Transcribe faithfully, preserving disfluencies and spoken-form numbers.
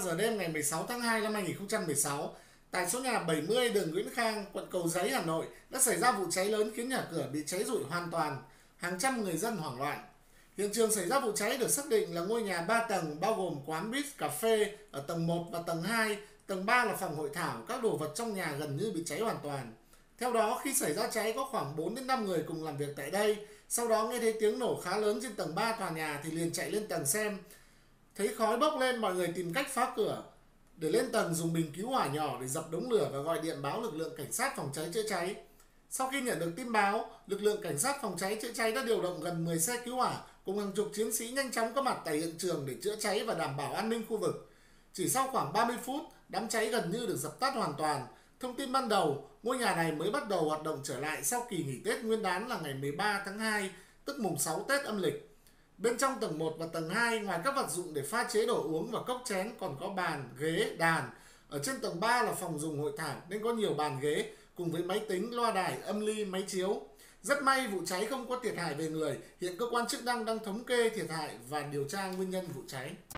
giờ đêm ngày mười sáu tháng hai năm hai nghìn không trăm mười sáu, tại số nhà bảy mươi đường Nguyễn Khang, quận Cầu Giấy, Hà Nội đã xảy ra vụ cháy lớn khiến nhà cửa bị cháy rụi hoàn toàn, hàng trăm người dân hoảng loạn. Hiện trường xảy ra vụ cháy được xác định là ngôi nhà ba tầng bao gồm quán bít cà phê ở tầng một và tầng hai, tầng ba là phòng hội thảo, các đồ vật trong nhà gần như bị cháy hoàn toàn. Theo đó, khi xảy ra cháy có khoảng bốn đến năm người cùng làm việc tại đây. Sau đó nghe thấy tiếng nổ khá lớn trên tầng ba tòa nhà thì liền chạy lên tầng xem. Thấy khói bốc lên, mọi người tìm cách phá cửa để lên tầng dùng bình cứu hỏa nhỏ để dập đống lửa và gọi điện báo lực lượng cảnh sát phòng cháy chữa cháy. Sau khi nhận được tin báo, lực lượng cảnh sát phòng cháy chữa cháy đã điều động gần mười xe cứu hỏa cùng hàng chục chiến sĩ nhanh chóng có mặt tại hiện trường để chữa cháy và đảm bảo an ninh khu vực. Chỉ sau khoảng ba mươi phút, đám cháy gần như được dập tắt hoàn toàn. Thông tin ban đầu, ngôi nhà này mới bắt đầu hoạt động trở lại sau kỳ nghỉ Tết Nguyên đán là ngày mười ba tháng hai, tức mùng sáu Tết âm lịch. Bên trong tầng một và tầng hai, ngoài các vật dụng để pha chế đồ uống và cốc chén còn có bàn, ghế, đàn. Ở trên tầng ba là phòng dùng hội thảo nên có nhiều bàn ghế cùng với máy tính, loa đài, âm ly, máy chiếu. Rất may vụ cháy không có thiệt hại về người. Hiện cơ quan chức năng đang thống kê thiệt hại và điều tra nguyên nhân vụ cháy.